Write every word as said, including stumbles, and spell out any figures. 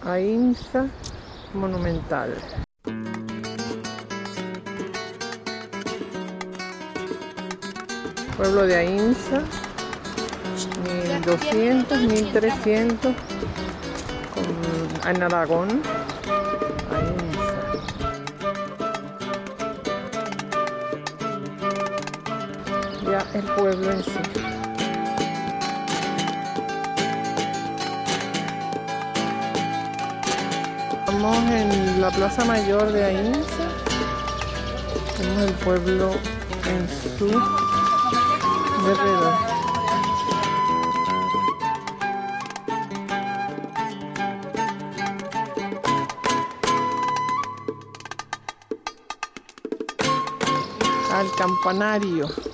Ainsa Monumental. Pueblo de Ainsa, mil doscientos, mil trescientos, con, en Aragón. Ainsa. Ya el pueblo en sí. Estamos en la Plaza Mayor de Ainsa. Tenemos el pueblo en su derredor. Al campanario.